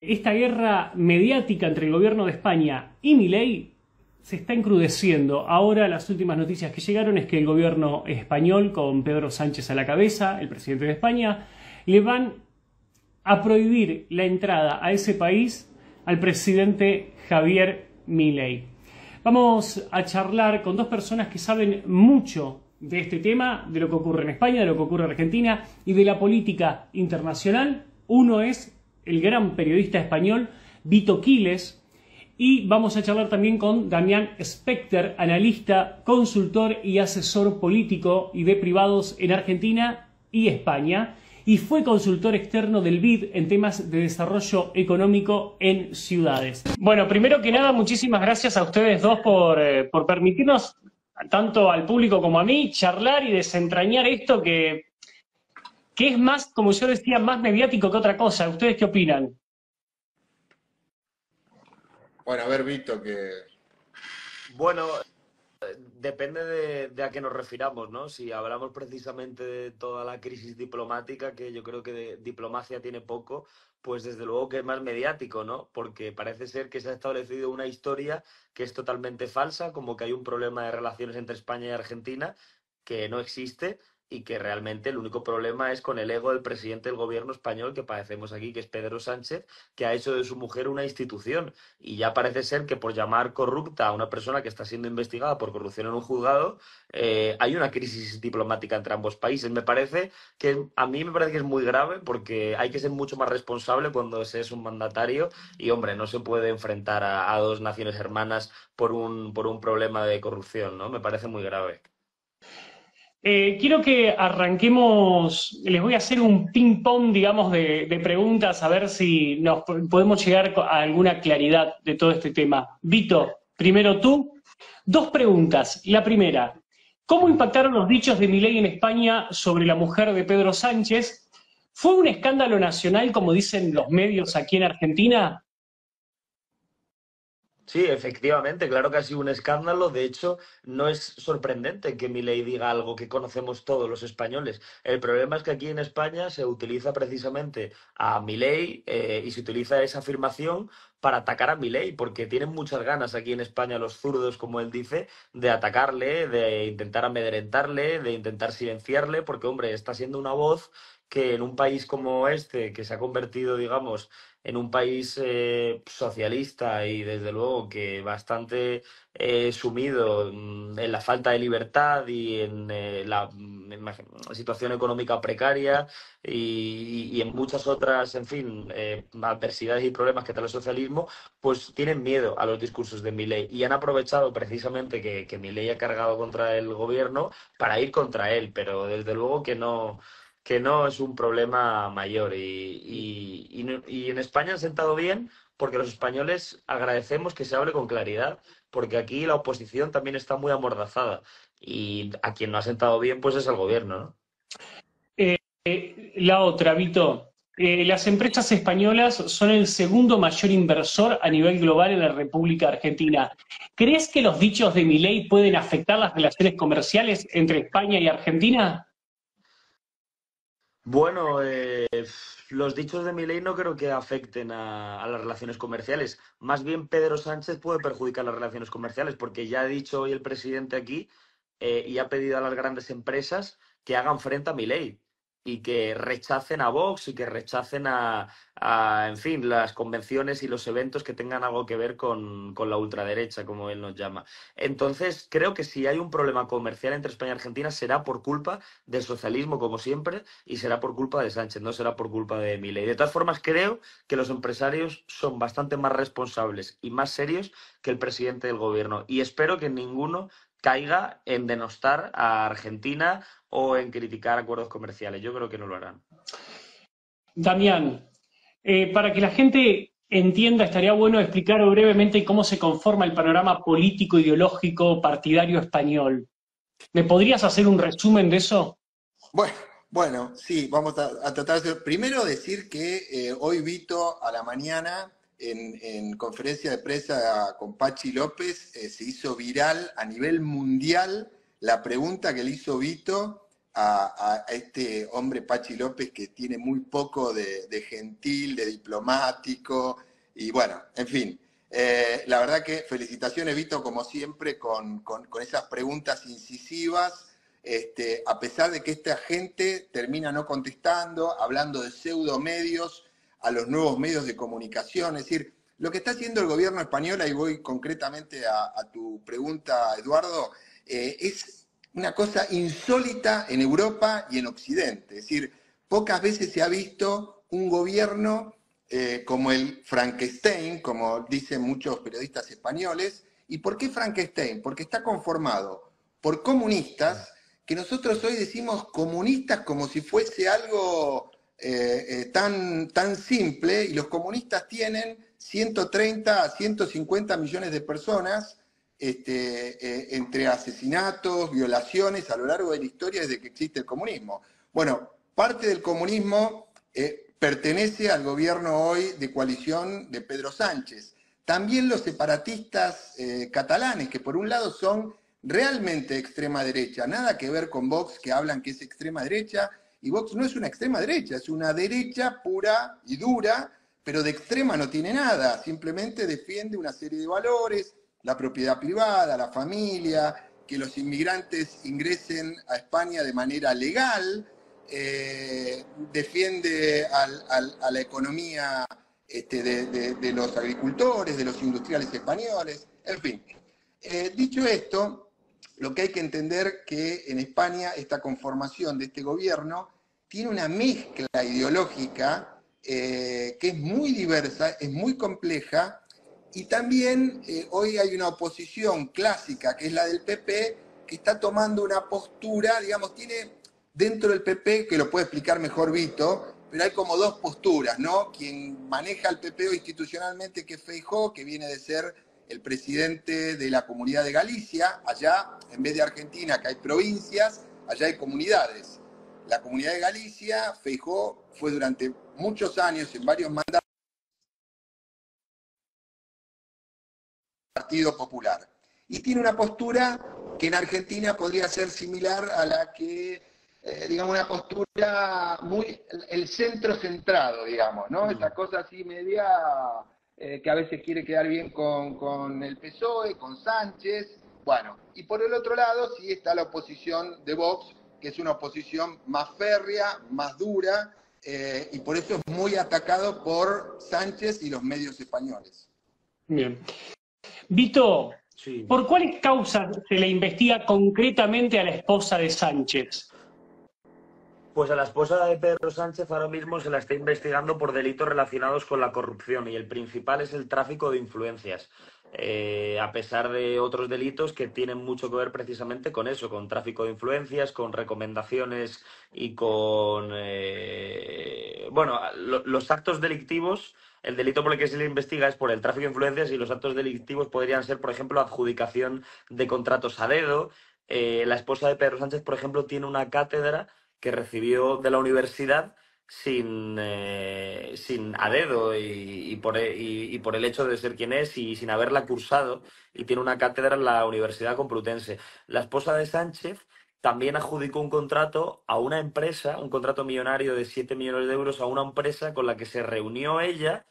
esta guerra mediática entre el gobierno de España y Milei se está encrudeciendo. Ahora las últimas noticias que llegaron es que el gobierno español, con Pedro Sánchez a la cabeza, el presidente de España, le van a prohibir la entrada a ese país al presidente Javier Milei. Vamos a charlar con dos personas que saben mucho de este tema, de lo que ocurre en España, de lo que ocurre en Argentina y de la política internacional. Uno es el gran periodista español Vito Quiles, y vamos a charlar también con Damián Specter, analista, consultor y asesor político y de privados en Argentina y España, y fue consultor externo del BID en temas de desarrollo económico en ciudades. Bueno, primero que nada, muchísimas gracias a ustedes dos por permitirnos, tanto al público como a mí, charlar y desentrañar esto que es más, como yo decía, más mediático que otra cosa. ¿Ustedes qué opinan? Bueno, a ver, Vito, que... Bueno, depende de a qué nos refiramos, ¿no? Si hablamos precisamente de toda la crisis diplomática, que yo creo que de diplomacia tiene poco, pues desde luego que es más mediático, ¿no? Porque parece ser que se ha establecido una historia que es totalmente falsa, como que hay un problema de relaciones entre España y Argentina que no existe y que realmente el único problema es con el ego del presidente del gobierno español que padecemos aquí, que es Pedro Sánchez, que ha hecho de su mujer una institución. Y ya parece ser que por llamar corrupta a una persona que está siendo investigada por corrupción en un juzgado, hay una crisis diplomática entre ambos países. A mí me parece que es muy grave porque hay que ser mucho más responsable cuando se es un mandatario y, hombre, no se puede enfrentar a dos naciones hermanas por un problema de corrupción, ¿no? Me parece muy grave. Quiero que arranquemos, les voy a hacer un ping-pong, digamos, de preguntas, a ver si nos podemos llegar a alguna claridad de todo este tema. Vito, primero tú, dos preguntas. La primera, ¿cómo impactaron los dichos de Milei en España sobre la mujer de Pedro Sánchez? ¿Fue un escándalo nacional, como dicen los medios aquí en Argentina? Sí, efectivamente, claro que ha sido un escándalo. De hecho, no es sorprendente que Milei diga algo que conocemos todos los españoles. El problema es que aquí en España se utiliza precisamente a Milei y se utiliza esa afirmación para atacar a Milei, porque tienen muchas ganas aquí en España los zurdos, como él dice, de atacarle, de intentar amedrentarle, de intentar silenciarle, porque, hombre, está siendo una voz que en un país como este, que se ha convertido, digamos, en un país socialista y desde luego que bastante sumido en la falta de libertad y en la situación económica precaria y en muchas otras, en fin, adversidades y problemas que trae el socialismo, pues tienen miedo a los discursos de Milei y han aprovechado precisamente que Milei ha cargado contra el gobierno para ir contra él, pero desde luego que no es un problema mayor. Y en España han sentado bien porque los españoles agradecemos que se hable con claridad, porque aquí la oposición también está muy amordazada y a quien no ha sentado bien pues es al gobierno, ¿no? La otra, Vito. Las empresas españolas son el segundo mayor inversor a nivel global en la República Argentina. ¿Crees que los dichos de Milei pueden afectar las relaciones comerciales entre España y Argentina? Bueno, los dichos de Milei no creo que afecten a las relaciones comerciales. Más bien Pedro Sánchez puede perjudicar las relaciones comerciales porque ya ha dicho hoy el presidente aquí y ha pedido a las grandes empresas que hagan frente a Milei y que rechacen a Vox y que rechacen en fin, las convenciones y los eventos que tengan algo que ver con la ultraderecha, como él nos llama. Entonces, creo que si hay un problema comercial entre España y Argentina será por culpa del socialismo, como siempre, y será por culpa de Sánchez, no será por culpa de Milei. De todas formas, creo que los empresarios son bastante más responsables y más serios que el presidente del gobierno. Y espero que ninguno caiga en denostar a Argentina o en criticar acuerdos comerciales. Yo creo que no lo harán. Damián, para que la gente entienda, estaría bueno explicar brevemente cómo se conforma el panorama político, ideológico, partidario español. ¿Me podrías hacer un resumen de eso? Bueno, sí, vamos a tratar de hacer. Primero decir que hoy Vito a la mañana en conferencia de prensa con Pachi López se hizo viral a nivel mundial la pregunta que le hizo Vito a este hombre Pachi López que tiene muy poco de gentil, de diplomático, y bueno, en fin. La verdad que felicitaciones, Vito, como siempre, con esas preguntas incisivas, a pesar de que esta gente termina no contestando, hablando de pseudomedios a los nuevos medios de comunicación. Es decir, lo que está haciendo el gobierno español, y voy concretamente a tu pregunta, Eduardo, es una cosa insólita en Europa y en Occidente. Es decir, pocas veces se ha visto un gobierno como el Frankenstein, como dicen muchos periodistas españoles. ¿Y por qué Frankenstein? Porque está conformado por comunistas, que nosotros hoy decimos comunistas como si fuese algo tan simple, y los comunistas tienen 130 a 150 millones de personas, entre asesinatos, violaciones a lo largo de la historia desde que existe el comunismo. Bueno, parte del comunismo pertenece al gobierno hoy de coalición de Pedro Sánchez. También los separatistas catalanes, que por un lado son realmente extrema derecha, nada que ver con Vox, que hablan que es extrema derecha, y Vox no es una extrema derecha, es una derecha pura y dura, pero de extrema no tiene nada, simplemente defiende una serie de valores, la propiedad privada, la familia, que los inmigrantes ingresen a España de manera legal, defiende a la economía de los agricultores, de los industriales españoles, en fin. Dicho esto, lo que hay que entender que en España esta conformación de este gobierno tiene una mezcla ideológica que es muy diversa, es muy compleja, y también hoy hay una oposición clásica, que es la del PP, que está tomando una postura, digamos, tiene dentro del PP, que lo puede explicar mejor Vito, pero hay como dos posturas, ¿no? Quien maneja el PP institucionalmente, que es Feijóo, que viene de ser el presidente de la Comunidad de Galicia. Allá, en vez de Argentina, que hay provincias, allá hay comunidades. La Comunidad de Galicia, Feijóo fue durante muchos años, en varios mandatos, Partido Popular. Y tiene una postura que en Argentina podría ser similar a la que, digamos, una postura muy, el centro centrado, digamos, ¿no? Esa cosa así media que a veces quiere quedar bien con el PSOE, con Sánchez. Bueno, y por el otro lado sí está la oposición de Vox, que es una oposición más férrea, más dura, y por eso es muy atacado por Sánchez y los medios españoles. Bien. Vito, Sí. ¿por cuáles causas se le investiga concretamente a la esposa de Sánchez? Pues a la esposa de Pedro Sánchez ahora mismo se la está investigando por delitos relacionados con la corrupción, y el principal es el tráfico de influencias, a pesar de otros delitos que tienen mucho que ver precisamente con eso, con tráfico de influencias, con recomendaciones y con... bueno, los actos delictivos. El delito por el que se le investiga es por el tráfico de influencias, y los actos delictivos podrían ser, por ejemplo, adjudicación de contratos a dedo. La esposa de Pedro Sánchez, por ejemplo, tiene una cátedra que recibió de la universidad sin a dedo, y por el hecho de ser quien es y sin haberla cursado, y tiene una cátedra en la Universidad Complutense. La esposa de Sánchez también adjudicó un contrato a una empresa, un contrato millonario de 7 millones de euros a una empresa con la que se reunió ella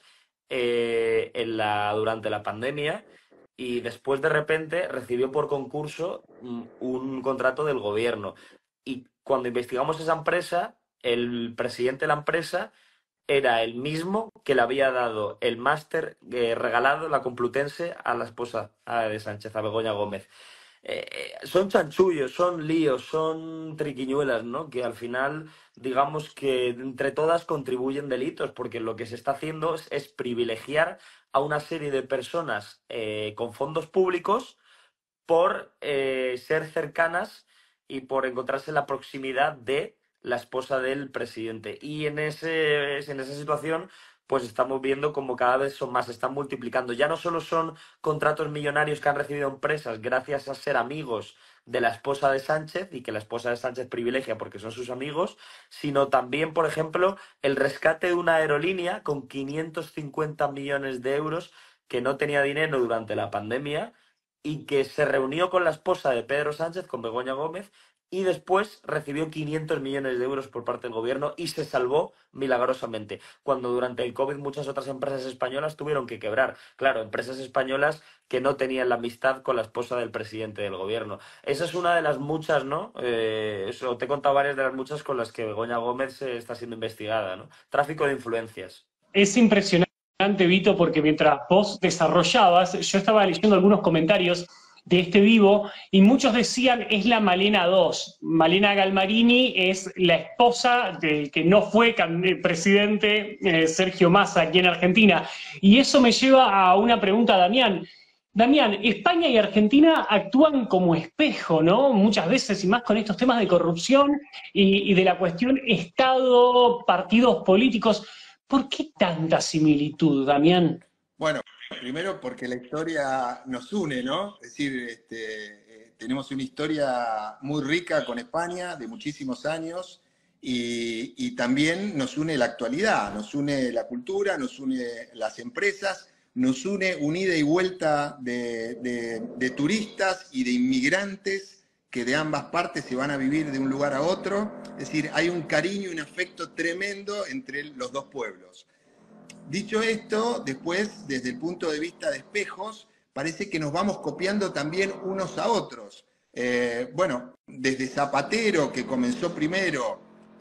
durante la pandemia, y después de repente recibió por concurso un contrato del gobierno. Y cuando investigamos esa empresa, el presidente de la empresa era el mismo que le había dado el máster regalado, la Complutense, a la esposa de Sánchez, a Begoña Gómez. Son chanchullos, son líos, son triquiñuelas, ¿no? Que al final, digamos que entre todas contribuyen delitos, porque lo que se está haciendo es privilegiar a una serie de personas con fondos públicos por ser cercanas y por encontrarse en la proximidad de la esposa del presidente. Y en esa situación, pues estamos viendo como cada vez son más, se están multiplicando. Ya no solo son contratos millonarios que han recibido empresas gracias a ser amigos de la esposa de Sánchez, y que la esposa de Sánchez privilegia porque son sus amigos, sino también, por ejemplo, el rescate de una aerolínea con 550 millones de euros que no tenía dinero durante la pandemia, y que se reunió con la esposa de Pedro Sánchez, con Begoña Gómez, y después recibió 500 millones de euros por parte del gobierno y se salvó milagrosamente, cuando durante el COVID muchas otras empresas españolas tuvieron que quebrar. Claro, empresas españolas que no tenían la amistad con la esposa del presidente del gobierno. Esa es una de las muchas, ¿no? Eso, te he contado varias de las muchas con las que Begoña Gómez está siendo investigada, ¿no? Tráfico de influencias. Es impresionante, Vito, porque mientras vos desarrollabas, yo estaba leyendo algunos comentarios de este vivo y muchos decían es la Malena 2. Malena Galmarini es la esposa del que no fue presidente Sergio Massa aquí en Argentina. Y eso me lleva a una pregunta, Damián. Damián, España y Argentina actúan como espejo, ¿no? Muchas veces, y más con estos temas de corrupción y de la cuestión Estado, partidos políticos. ¿Por qué tanta similitud, Damián? Bueno, primero porque la historia nos une, ¿no? Es decir, tenemos una historia muy rica con España de muchísimos años y también nos une la actualidad, nos une la cultura, nos une las empresas, nos une un ida y vuelta de turistas y de inmigrantes que de ambas partes se van a vivir de un lugar a otro. Es decir, hay un cariño y un afecto tremendo entre los dos pueblos. Dicho esto, después, desde el punto de vista de espejos, parece que nos vamos copiando también unos a otros. Bueno, desde Zapatero, que comenzó primero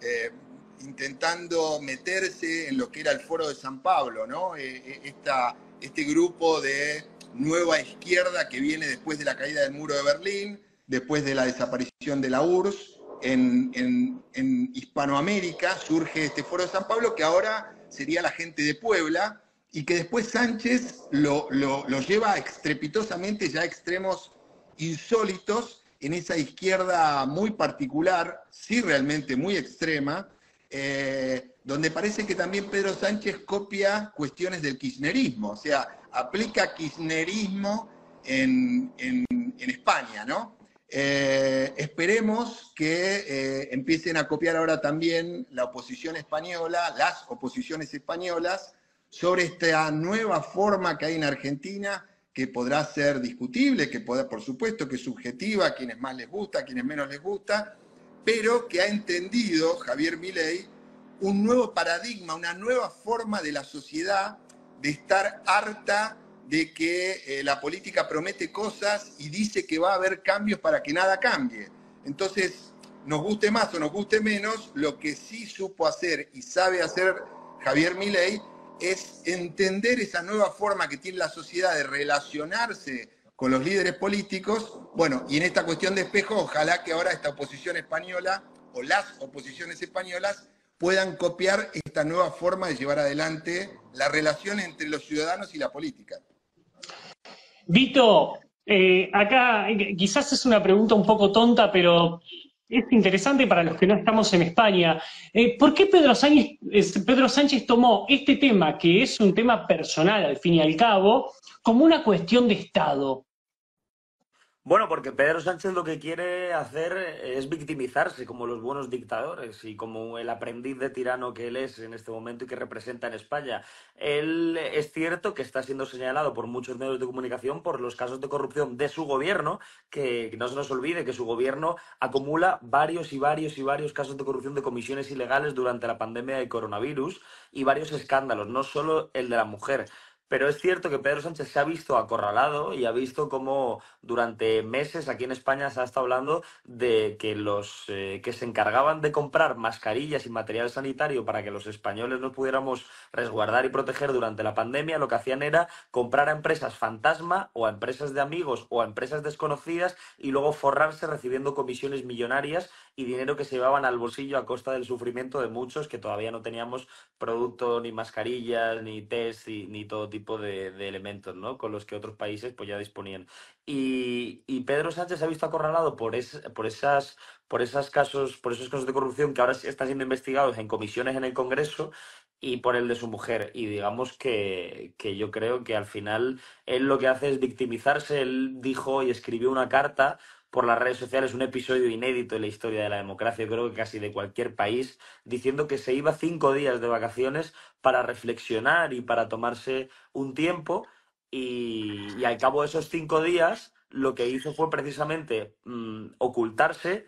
intentando meterse en lo que era el Foro de San Pablo, ¿no? Este grupo de nueva izquierda que viene después de la caída del muro de Berlín, después de la desaparición de la URSS, en Hispanoamérica surge este Foro de San Pablo, que ahora sería la gente de Puebla, y que después Sánchez lo lleva estrepitosamente ya a extremos insólitos en esa izquierda muy particular, sí realmente muy extrema, donde parece que también Pedro Sánchez copia cuestiones del kirchnerismo, o sea, aplica kirchnerismo en España, ¿no? Esperemos que empiecen a copiar ahora también la oposición española, las oposiciones españolas, sobre esta nueva forma que hay en Argentina, que podrá ser discutible, que podrá, por supuesto, que es subjetiva, a quienes más les gusta, a quienes menos les gusta, pero que ha entendido Javier Milei un nuevo paradigma, una nueva forma de la sociedad de estar harta de que la política promete cosas y dice que va a haber cambios para que nada cambie. Entonces, nos guste más o nos guste menos, lo que sí supo hacer y sabe hacer Javier Milei es entender esa nueva forma que tiene la sociedad de relacionarse con los líderes políticos. Bueno, y en esta cuestión de espejo, ojalá que ahora esta oposición española o las oposiciones españolas puedan copiar esta nueva forma de llevar adelante la relación entre los ciudadanos y la política. Vito, acá quizás es una pregunta un poco tonta, pero es interesante para los que no estamos en España. ¿Por qué Pedro Sánchez tomó este tema, que es un tema personal al fin y al cabo, como una cuestión de Estado? Bueno, porque Pedro Sánchez lo que quiere hacer es victimizarse como los buenos dictadores y como el aprendiz de tirano que él es en este momento y que representa en España. Él es cierto que está siendo señalado por muchos medios de comunicación por los casos de corrupción de su gobierno, que no se nos olvide que su gobierno acumula varios casos de corrupción de comisiones ilegales durante la pandemia del coronavirus y varios escándalos, no solo el de la mujer. Pero es cierto que Pedro Sánchez se ha visto acorralado y ha visto cómo durante meses aquí en España se ha estado hablando de que los que se encargaban de comprar mascarillas y material sanitario para que los españoles nos pudiéramos resguardar y proteger durante la pandemia, lo que hacían era comprar a empresas fantasma o a empresas de amigos o a empresas desconocidas y luego forrarse recibiendo comisiones millonarias y dinero que se llevaban al bolsillo a costa del sufrimiento de muchos que todavía no teníamos producto, ni mascarillas, ni test, ni todo tipo de elementos, ¿no? Con los que otros países pues ya disponían. Y Pedro Sánchez se ha visto acorralado por esos casos de corrupción que ahora están siendo investigados en comisiones en el Congreso y por el de su mujer. Y digamos que yo creo que al final él lo que hace es victimizarse. Él dijo y escribió una carta por las redes sociales, un episodio inédito en la historia de la democracia, creo que casi de cualquier país, diciendo que se iba 5 días de vacaciones para reflexionar y para tomarse un tiempo y al cabo de esos 5 días lo que hizo fue precisamente ocultarse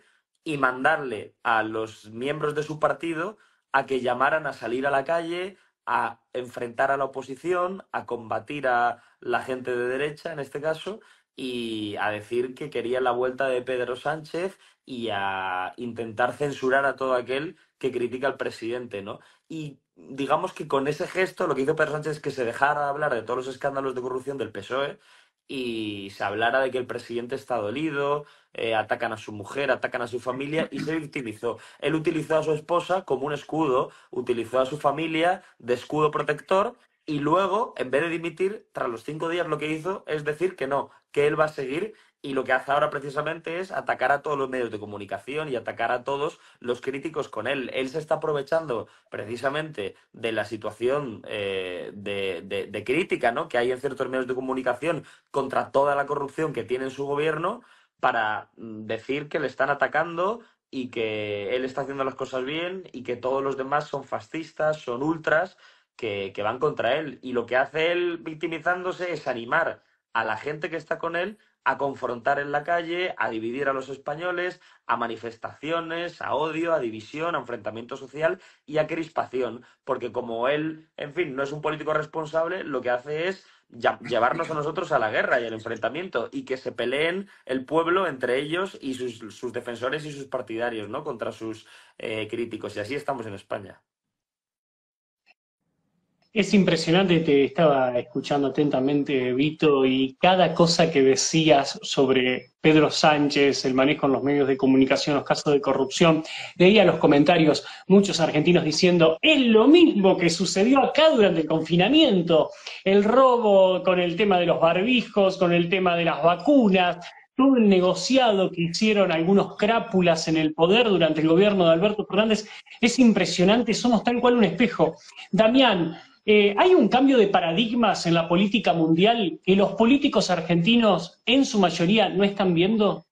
y mandarle a los miembros de su partido a que llamaran a salir a la calle, a enfrentar a la oposición, a combatir a la gente de derecha, en este caso, y a decir que querían la vuelta de Pedro Sánchez y a intentar censurar a todo aquel que critica al presidente, ¿no? Y digamos que con ese gesto lo que hizo Pedro Sánchez es que se dejara de hablar de todos los escándalos de corrupción del PSOE y se hablara de que el presidente está dolido, atacan a su mujer, atacan a su familia y se victimizó. Él utilizó a su esposa como un escudo, utilizó a su familia de escudo protector y luego, en vez de dimitir, tras los 5 días lo que hizo es decir que no, que él va a seguir y lo que hace ahora precisamente es atacar a todos los medios de comunicación y atacar a todos los críticos con él. Él se está aprovechando precisamente de la situación de crítica, ¿no?, que hay en ciertos medios de comunicación contra toda la corrupción que tiene en su gobierno para decir que le están atacando y que él está haciendo las cosas bien y que todos los demás son fascistas, son ultras, que van contra él. Y lo que hace él victimizándose es animar a la gente que está con él a confrontar en la calle, a dividir a los españoles, a manifestaciones, a odio, a división, a enfrentamiento social y a crispación. Porque como él, en fin, no es un político responsable, lo que hace es llevarnos a nosotros a la guerra y al enfrentamiento y que se peleen el pueblo entre ellos y sus defensores y sus partidarios, ¿no?, contra sus críticos. Y así estamos en España. Es impresionante, te estaba escuchando atentamente, Vito, y cada cosa que decías sobre Pedro Sánchez, el manejo en los medios de comunicación, los casos de corrupción, leía los comentarios, muchos argentinos diciendo, es lo mismo que sucedió acá durante el confinamiento, el robo con el tema de los barbijos, con el tema de las vacunas, todo el negociado que hicieron algunos crápulas en el poder durante el gobierno de Alberto Fernández, es impresionante, somos tal cual un espejo. Damián, ¿hay un cambio de paradigmas en la política mundial que los políticos argentinos en su mayoría no están viendo?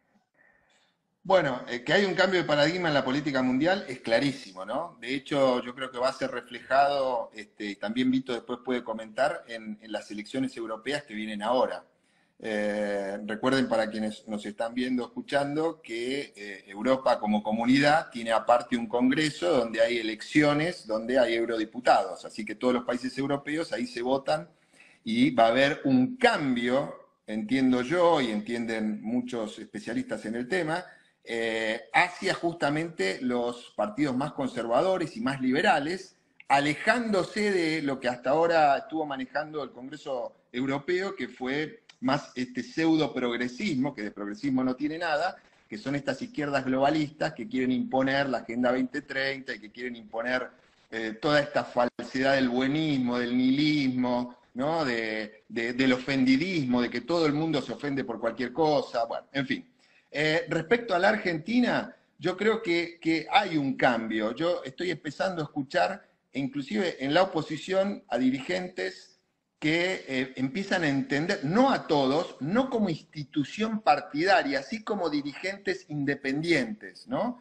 Bueno, que hay un cambio de paradigma en la política mundial es clarísimo, ¿no? De hecho, yo creo que va a ser reflejado, y también Vito después puede comentar, en las elecciones europeas que vienen ahora. Recuerden, para quienes nos están viendo, escuchando, que Europa como comunidad tiene aparte un congreso donde hay elecciones, donde hay eurodiputados. Así que todos los países europeos ahí se votan y va a haber un cambio, entiendo yo y entienden muchos especialistas en el tema, hacia justamente los partidos más conservadores y más liberales, alejándose de lo que hasta ahora estuvo manejando el Congreso Europeo, que fue más este pseudo progresismo, que de progresismo no tiene nada, que son estas izquierdas globalistas que quieren imponer la Agenda 2030 y que quieren imponer toda esta falsedad del buenismo, del nihilismo, ¿no?, del ofendidismo, de que todo el mundo se ofende por cualquier cosa, bueno, en fin. Respecto a la Argentina, yo creo que hay un cambio. Yo estoy empezando a escuchar, inclusive en la oposición, a dirigentes que empiezan a entender, no a todos, no como institución partidaria, así como dirigentes independientes, ¿no?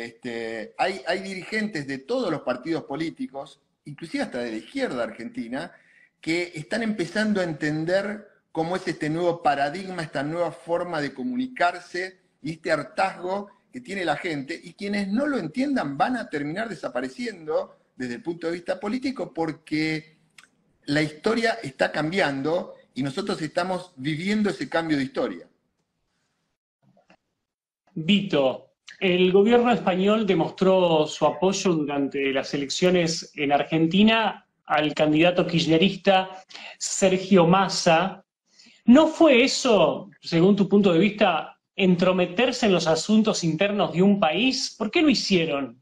Hay dirigentes de todos los partidos políticos, inclusive hasta de la izquierda argentina, que están empezando a entender cómo es este nuevo paradigma, esta nueva forma de comunicarse y este hartazgo que tiene la gente, y quienes no lo entiendan van a terminar desapareciendo desde el punto de vista político porque la historia está cambiando y nosotros estamos viviendo ese cambio de historia. Vito, el gobierno español demostró su apoyo durante las elecciones en Argentina al candidato kirchnerista Sergio Massa. ¿No fue eso, según tu punto de vista, entrometerse en los asuntos internos de un país? ¿Por qué lo hicieron?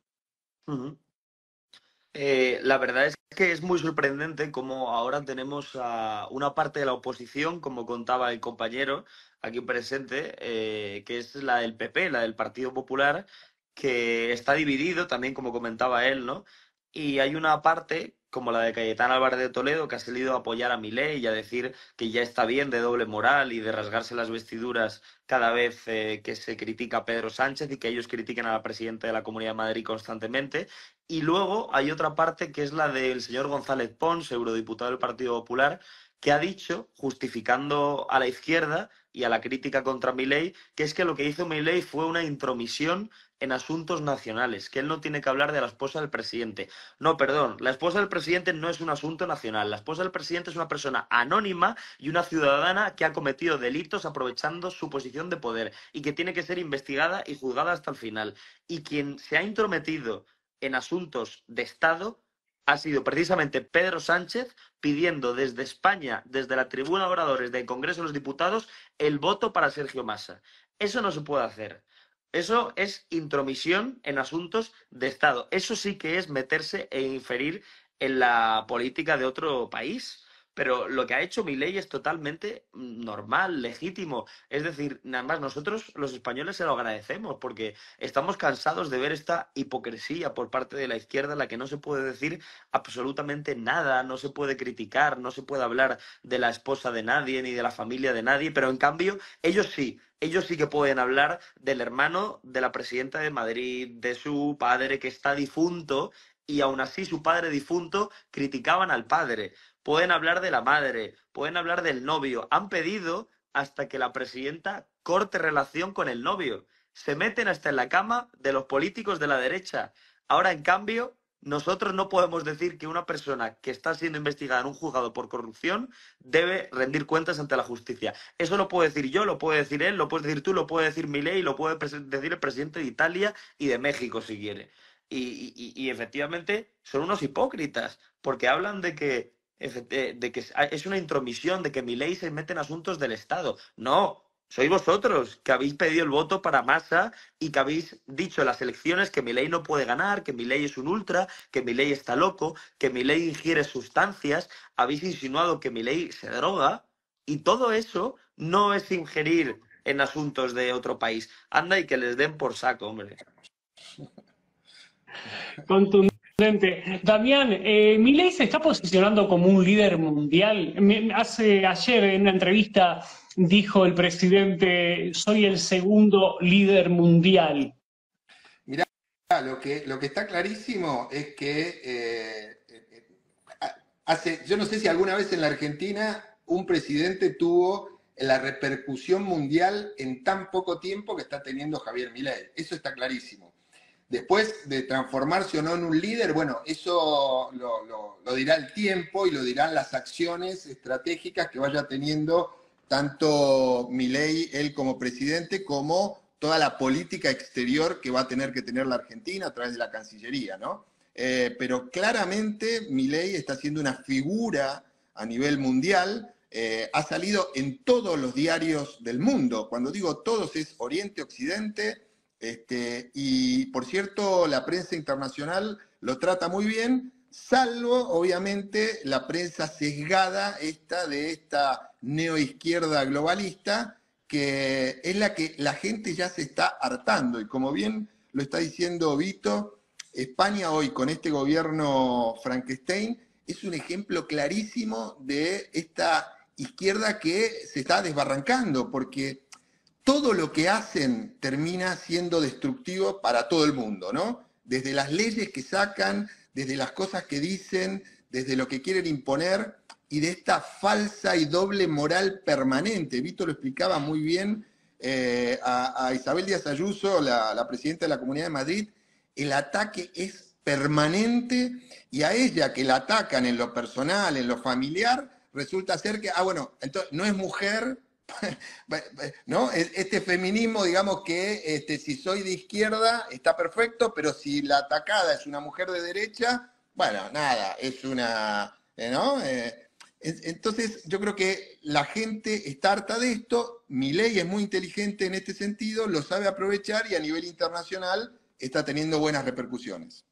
La verdad es que es muy sorprendente cómo ahora tenemos a una parte de la oposición, como contaba el compañero aquí presente, que es la del PP, la del Partido Popular, que está dividido también, como comentaba él, ¿no? Y hay una parte, como la de Cayetano Álvarez de Toledo, que ha salido a apoyar a Milei y a decir que ya está bien de doble moral y de rasgarse las vestiduras cada vez que se critica a Pedro Sánchez y que ellos critiquen a la presidenta de la Comunidad de Madrid constantemente. Y luego hay otra parte que es la del señor González Pons, eurodiputado del Partido Popular, que ha dicho, justificando a la izquierda y a la crítica contra Milei, que es que lo que hizo Milei fue una intromisión en asuntos nacionales, que él no tiene que hablar de la esposa del presidente. No, perdón, la esposa del presidente no es un asunto nacional. La esposa del presidente es una persona anónima y una ciudadana que ha cometido delitos aprovechando su posición de poder y que tiene que ser investigada y juzgada hasta el final. Y quien se ha intrometido en asuntos de Estado ha sido precisamente Pedro Sánchez, pidiendo desde España, desde la tribuna de oradores del Congreso de los Diputados, el voto para Sergio Massa. Eso no se puede hacer. Eso es intromisión en asuntos de Estado. Eso sí que es meterse e inferir en la política de otro país. Pero lo que ha hecho Milei es totalmente normal, legítimo. Es decir, nada más nosotros los españoles se lo agradecemos porque estamos cansados de ver esta hipocresía por parte de la izquierda en la que no se puede decir absolutamente nada, no se puede criticar, no se puede hablar de la esposa de nadie ni de la familia de nadie, pero en cambio ellos sí que pueden hablar del hermano de la presidenta de Madrid, de su padre que está difunto, y aún así su padre difunto criticaban al padre. Pueden hablar de la madre, pueden hablar del novio. Han pedido hasta que la presidenta corte relación con el novio. Se meten hasta en la cama de los políticos de la derecha. Ahora, en cambio, nosotros no podemos decir que una persona que está siendo investigada en un juzgado por corrupción debe rendir cuentas ante la justicia. Eso lo puedo decir yo, lo puede decir él, lo puedes decir tú, lo puede decir Milei, lo puede decir el presidente de Italia y de México si quiere. Y efectivamente son unos hipócritas, porque hablan de que es una intromisión, de que Milei se mete en asuntos del Estado. No, sois vosotros que habéis pedido el voto para Massa y que habéis dicho en las elecciones que Milei no puede ganar, que Milei es un ultra, que Milei está loco, que Milei ingiere sustancias, habéis insinuado que Milei se droga, y todo eso no es ingerir en asuntos de otro país. Anda y que les den por saco, hombre. Contundente. Damián, Milei se está posicionando como un líder mundial. Ayer en una entrevista dijo el presidente, soy el segundo líder mundial. Mirá, lo que está clarísimo es que yo no sé si alguna vez en la Argentina un presidente tuvo la repercusión mundial en tan poco tiempo que está teniendo Javier Milei. Eso está clarísimo. Después de transformarse o no en un líder, bueno, eso lo dirá el tiempo y lo dirán las acciones estratégicas que vaya teniendo tanto Milei, él como presidente, como toda la política exterior que va a tener que tener la Argentina a través de la Cancillería, ¿no? Pero claramente Milei está siendo una figura a nivel mundial, ha salido en todos los diarios del mundo. Cuando digo todos es Oriente, Occidente, y por cierto, la prensa internacional lo trata muy bien, salvo obviamente la prensa sesgada de esta neoizquierda globalista, que es la que la gente ya se está hartando. Y como bien lo está diciendo Vito, España hoy con este gobierno Frankenstein es un ejemplo clarísimo de esta izquierda que se está desbarrancando, porque todo lo que hacen termina siendo destructivo para todo el mundo, ¿no? Desde las leyes que sacan, desde las cosas que dicen, desde lo que quieren imponer y de esta falsa y doble moral permanente. Vito lo explicaba muy bien a Isabel Díaz Ayuso, la presidenta de la Comunidad de Madrid. El ataque es permanente y a ella que la atacan en lo personal, en lo familiar, resulta ser que, bueno, entonces no es mujer, ¿no? Este feminismo, digamos que si soy de izquierda está perfecto, pero si la atacada es una mujer de derecha, bueno, nada, es una, ¿no? Entonces yo creo que la gente está harta de esto. Milei es muy inteligente en este sentido, lo sabe aprovechar y a nivel internacional está teniendo buenas repercusiones.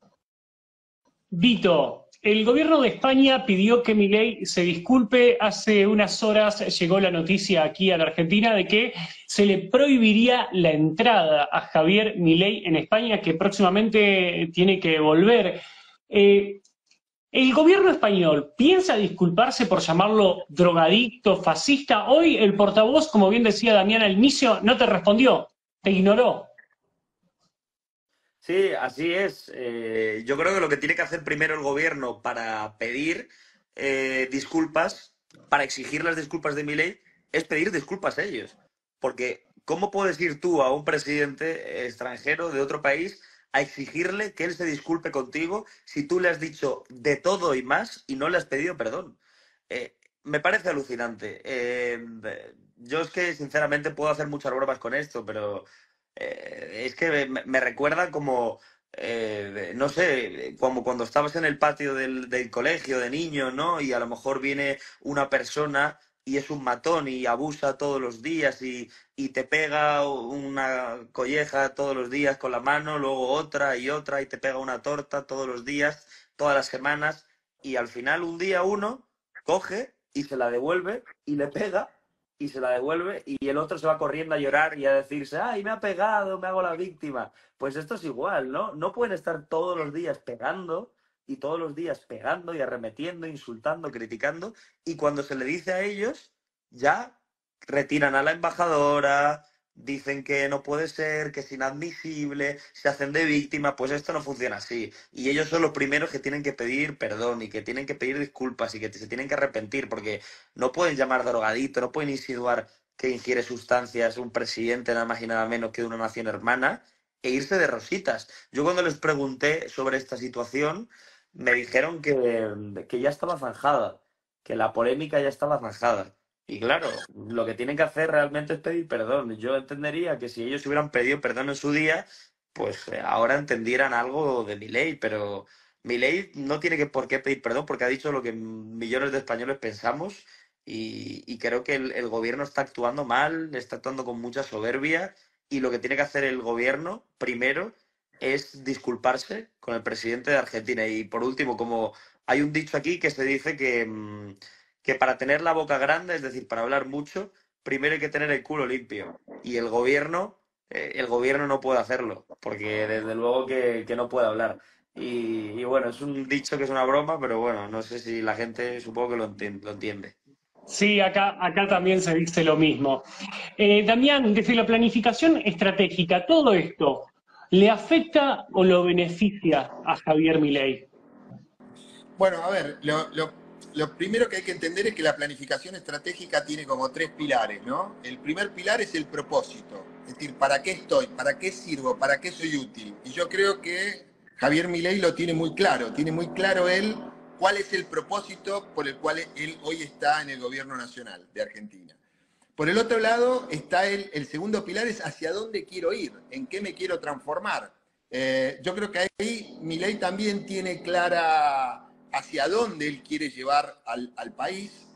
Vito, el gobierno de España pidió que Milei se disculpe. Hace unas horas llegó la noticia aquí a la Argentina de que se le prohibiría la entrada a Javier Milei en España, que próximamente tiene que volver. ¿El gobierno español piensa disculparse por llamarlo drogadicto, fascista? Hoy el portavoz, como bien decía Damián al inicio, no te respondió, te ignoró. Sí, así es. Yo creo que lo que tiene que hacer primero el gobierno para pedir disculpas, para exigir las disculpas de Milei, es pedir disculpas a ellos. Porque ¿cómo puedes ir tú a un presidente extranjero de otro país a exigirle que él se disculpe contigo si tú le has dicho de todo y más y no le has pedido perdón? Me parece alucinante. Yo es que sinceramente puedo hacer muchas bromas con esto, pero es que me recuerda como, no sé, como cuando estabas en el patio del colegio de niño, ¿no? Y a lo mejor viene una persona y es un matón y abusa todos los días y te pega una colleja todos los días con la mano, luego otra y te pega una torta todos los días, todas las semanas, y al final un día uno coge y se la devuelve y le pega y se la devuelve y el otro se va corriendo a llorar y a decirse, ay, me ha pegado, me hago la víctima. Pues esto es igual, ¿no? No pueden estar todos los días pegando y todos los días pegando y arremetiendo, insultando, criticando, y cuando se le dice a ellos, ya retiran a la embajadora, dicen que no puede ser, que es inadmisible, se hacen de víctima. Pues esto no funciona así. Y ellos son los primeros que tienen que pedir perdón y que tienen que pedir disculpas y que se tienen que arrepentir, porque no pueden llamar drogadito, no pueden insinuar que ingiere sustancias un presidente nada más y nada menos que de una nación hermana e irse de rositas. Yo cuando les pregunté sobre esta situación, me dijeron que ya estaba zanjada, que la polémica ya estaba zanjada. Y claro, lo que tienen que hacer realmente es pedir perdón. Yo entendería que si ellos hubieran pedido perdón en su día, pues ahora entendieran algo de Milei, pero Milei no tiene por qué pedir perdón porque ha dicho lo que millones de españoles pensamos y creo que el gobierno está actuando mal, está actuando con mucha soberbia y lo que tiene que hacer el gobierno primero es disculparse con el presidente de Argentina. Y por último, como hay un dicho aquí que se dice que para tener la boca grande, es decir, para hablar mucho, primero hay que tener el culo limpio. Y el gobierno no puede hacerlo, porque desde luego que no puede hablar. Y bueno, es un dicho que es una broma, pero bueno, no sé si la gente supongo que lo entiende. Sí, acá también se dice lo mismo. Damián, desde la planificación estratégica, ¿todo esto le afecta o lo beneficia a Javier Milei? Bueno, a ver, lo primero que hay que entender es que la planificación estratégica tiene como tres pilares, ¿no? El primer pilar es el propósito, es decir, ¿para qué estoy? ¿Para qué sirvo? ¿Para qué soy útil? Y yo creo que Javier Milei lo tiene muy claro él cuál es el propósito por el cual él hoy está en el gobierno nacional de Argentina. Por el otro lado está el segundo pilar, es hacia dónde quiero ir, en qué me quiero transformar. Yo creo que ahí Milei también tiene clara hacia dónde él quiere llevar al país.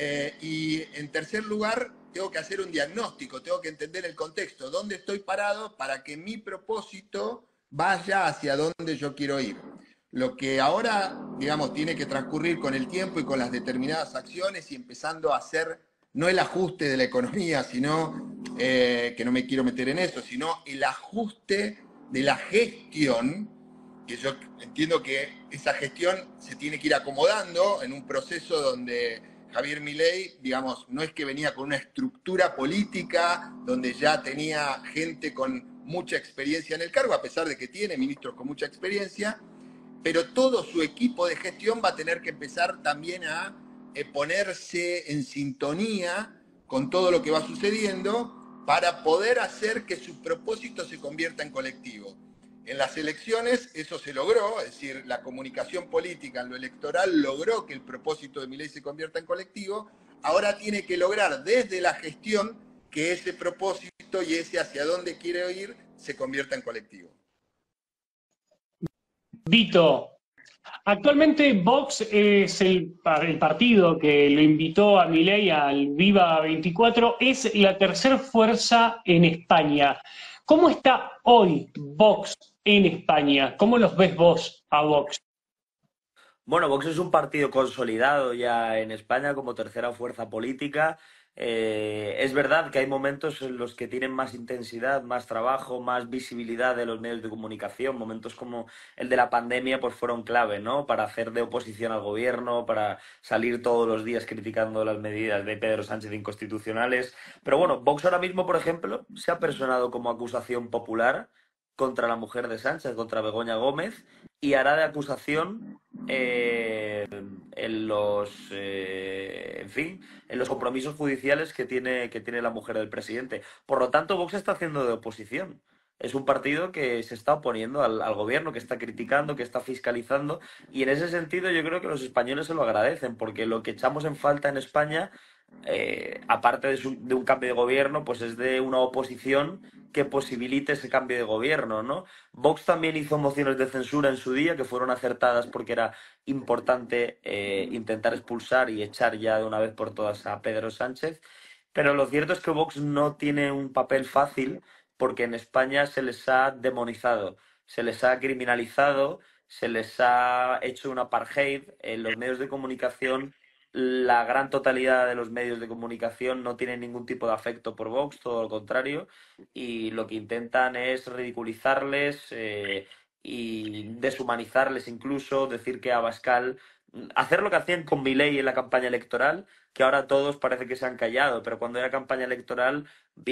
Y en tercer lugar, tengo que hacer un diagnóstico, tengo que entender el contexto, dónde estoy parado para que mi propósito vaya hacia dónde yo quiero ir. Lo que ahora, digamos, tiene que transcurrir con el tiempo y con las determinadas acciones y empezando a hacer no el ajuste de la economía, sino, que no me quiero meter en eso, sino el ajuste de la gestión, que yo entiendo que esa gestión se tiene que ir acomodando en un proceso donde Javier Milei, digamos, no es que venía con una estructura política donde ya tenía gente con mucha experiencia en el cargo, a pesar de que tiene ministros con mucha experiencia, pero todo su equipo de gestión va a tener que empezar también a ponerse en sintonía con todo lo que va sucediendo para poder hacer que su propósito se convierta en colectivo. En las elecciones eso se logró, es decir, la comunicación política en lo electoral logró que el propósito de Milei se convierta en colectivo. Ahora tiene que lograr desde la gestión que ese propósito y ese hacia dónde quiere ir se convierta en colectivo. Vito, actualmente Vox es el partido que lo invitó a Milei al Viva 24, es la tercera fuerza en España. ¿Cómo está hoy Vox en España? ¿Cómo los ves vos a Vox? Bueno, Vox es un partido consolidado ya en España como tercera fuerza política. Es verdad que hay momentos en los que tienen más intensidad, más trabajo, más visibilidad de los medios de comunicación. Momentos como el de la pandemia pues fueron clave, ¿no? Para hacer de oposición al gobierno, para salir todos los días criticando las medidas de Pedro Sánchez inconstitucionales. Pero bueno, Vox ahora mismo, por ejemplo, se ha personado como acusación popular contra la mujer de Sánchez, contra Begoña Gómez, y hará de acusación en fin, en los compromisos judiciales que tiene la mujer del presidente. Por lo tanto, Vox está haciendo de oposición. Es un partido que se está oponiendo al gobierno, que está criticando, que está fiscalizando, y en ese sentido yo creo que los españoles se lo agradecen, porque lo que echamos en falta en España, aparte de un cambio de gobierno, pues es de una oposición que posibilite ese cambio de gobierno, ¿no? Vox también hizo mociones de censura en su día que fueron acertadas porque era importante intentar expulsar y echar ya de una vez por todas a Pedro Sánchez. Pero lo cierto es que Vox no tiene un papel fácil porque en España se les ha demonizado, se les ha criminalizado, se les ha hecho un apartheid en los medios de comunicación. La gran totalidad de los medios de comunicación no tienen ningún tipo de afecto por Vox, todo lo contrario, y lo que intentan es ridiculizarles y deshumanizarles incluso, decir que Abascal, hacer lo que hacían con Milei en la campaña electoral, que ahora todos parece que se han callado, pero cuando era campaña electoral,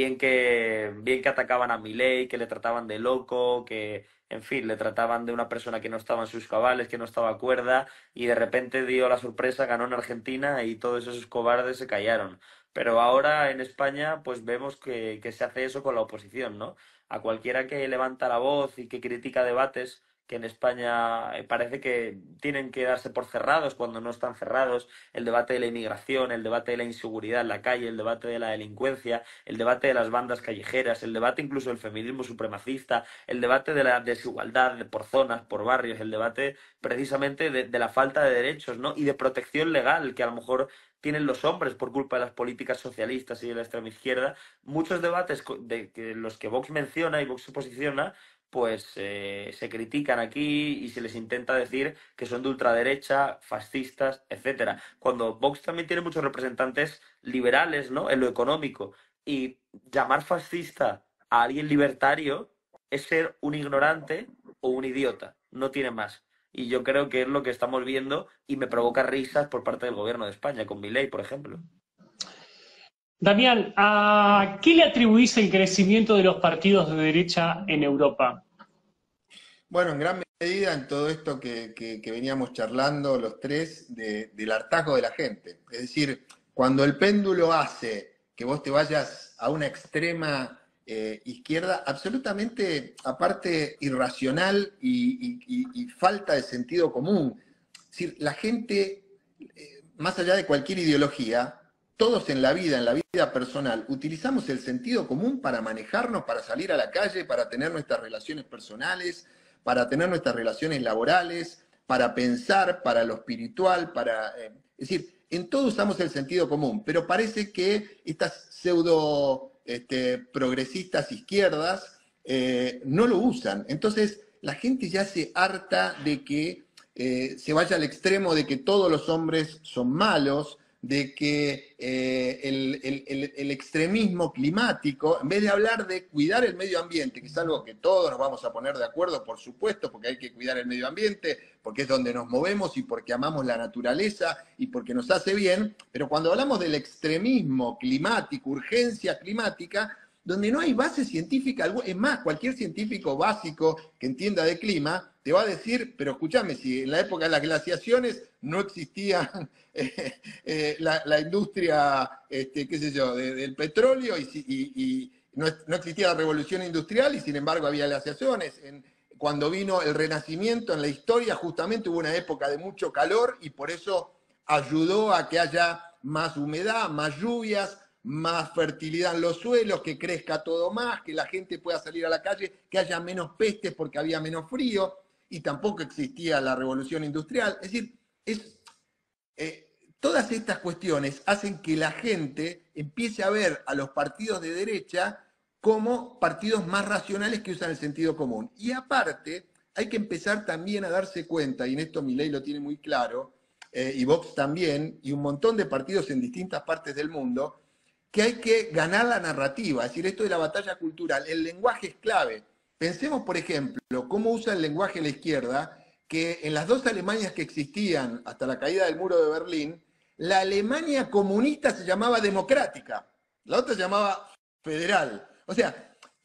bien que atacaban a Milei, que le trataban de loco, que, en fin, le trataban de una persona que no estaba en sus cabales, que no estaba cuerda, y de repente dio la sorpresa, ganó en Argentina y todos esos cobardes se callaron. Pero ahora en España, pues vemos que se hace eso con la oposición, ¿no? A cualquiera que levanta la voz y que critica debates, que en España parece que tienen que darse por cerrados cuando no están cerrados, el debate de la inmigración, el debate de la inseguridad en la calle, el debate de la delincuencia, el debate de las bandas callejeras, el debate incluso del feminismo supremacista, el debate de la desigualdad por zonas, por barrios, el debate precisamente de la falta de derechos, ¿no? Y de protección legal, que a lo mejor tienen los hombres por culpa de las políticas socialistas y de la extrema izquierda. Muchos debates de los que Vox menciona y Vox se posiciona, pues se critican aquí y se les intenta decir que son de ultraderecha, fascistas, etcétera. Cuando Vox también tiene muchos representantes liberales, ¿no? En lo económico. Y llamar fascista a alguien libertario es ser un ignorante o un idiota. No tiene más. Y yo creo que es lo que estamos viendo y me provoca risas por parte del gobierno de España, con Milei, por ejemplo. Damián, ¿a qué le atribuís el crecimiento de los partidos de derecha en Europa? Bueno, en gran medida en todo esto que veníamos charlando los tres del hartazgo de la gente. Es decir, cuando el péndulo hace que vos te vayas a una extrema izquierda, absolutamente, aparte, irracional y falta de sentido común. Es decir, la gente, más allá de cualquier ideología, todos en la vida personal, utilizamos el sentido común para manejarnos, para salir a la calle, para tener nuestras relaciones personales, para tener nuestras relaciones laborales, para pensar, para lo espiritual, es decir, en todo usamos el sentido común, pero parece que estas pseudo progresistas izquierdas no lo usan. Entonces, la gente ya se harta de que se vaya al extremo de que todos los hombres son malos, de que el extremismo climático, en vez de hablar de cuidar el medio ambiente, que es algo que todos nos vamos a poner de acuerdo, por supuesto, porque hay que cuidar el medio ambiente, porque es donde nos movemos y porque amamos la naturaleza y porque nos hace bien, pero cuando hablamos del extremismo climático, urgencia climática, donde no hay base científica, es más, cualquier científico básico que entienda de clima te va a decir, pero escúchame, si en la época de las glaciaciones no existía la industria, qué sé yo, del petróleo y no existía la revolución industrial y sin embargo había glaciaciones. Cuando vino el Renacimiento en la historia, justamente hubo una época de mucho calor y por eso ayudó a que haya más humedad, más lluvias, más fertilidad en los suelos, que crezca todo más, que la gente pueda salir a la calle, que haya menos pestes porque había menos frío, y tampoco existía la revolución industrial. Es decir, todas estas cuestiones hacen que la gente empiece a ver a los partidos de derecha como partidos más racionales que usan el sentido común. Y aparte, hay que empezar también a darse cuenta, y en esto Milei lo tiene muy claro, y Vox también, y un montón de partidos en distintas partes del mundo, que hay que ganar la narrativa, es decir, esto de la batalla cultural, el lenguaje es clave. Pensemos, por ejemplo, cómo usa el lenguaje la izquierda, que en las dos Alemanias que existían hasta la caída del muro de Berlín, la Alemania comunista se llamaba democrática, la otra se llamaba federal. O sea,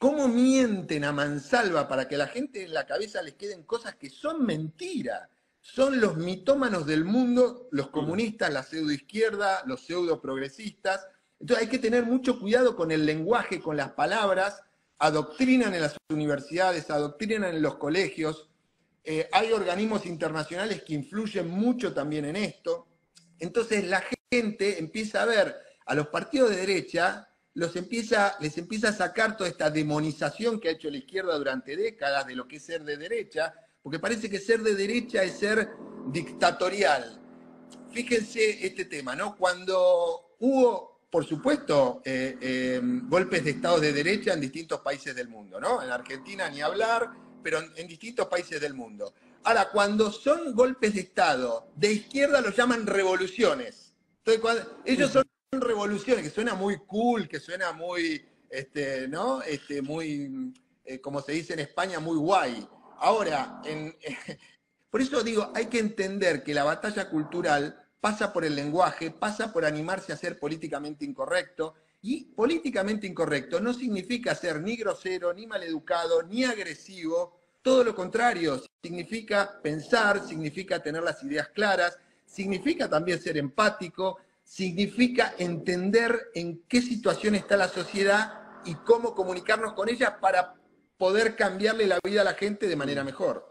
cómo mienten a mansalva para que a la gente en la cabeza les queden cosas que son mentira. Son los mitómanos del mundo, los comunistas, la pseudoizquierda, los pseudoprogresistas. Entonces hay que tener mucho cuidado con el lenguaje, con las palabras. Adoctrinan en las universidades, adoctrinan en los colegios. Hay organismos internacionales que influyen mucho también en esto. Entonces la gente empieza a ver a los partidos de derecha, les empieza a sacar toda esta demonización que ha hecho la izquierda durante décadas de lo que es ser de derecha, porque parece que ser de derecha es ser dictatorial. Fíjense este tema, ¿no? Cuando hubo, por supuesto, golpes de Estado de derecha en distintos países del mundo, ¿no? En Argentina ni hablar, pero en distintos países del mundo. Ahora, cuando son golpes de Estado de izquierda, los llaman revoluciones. Entonces, ellos son revoluciones, que suena muy cool, que suena muy, ¿no? Muy, como se dice en España, muy guay. Ahora, por eso digo, hay que entender que la batalla cultural pasa por el lenguaje, pasa por animarse a ser políticamente incorrecto, y políticamente incorrecto no significa ser ni grosero, ni maleducado, ni agresivo, todo lo contrario, significa pensar, significa tener las ideas claras, significa también ser empático, significa entender en qué situación está la sociedad y cómo comunicarnos con ella para poder cambiarle la vida a la gente de manera mejor.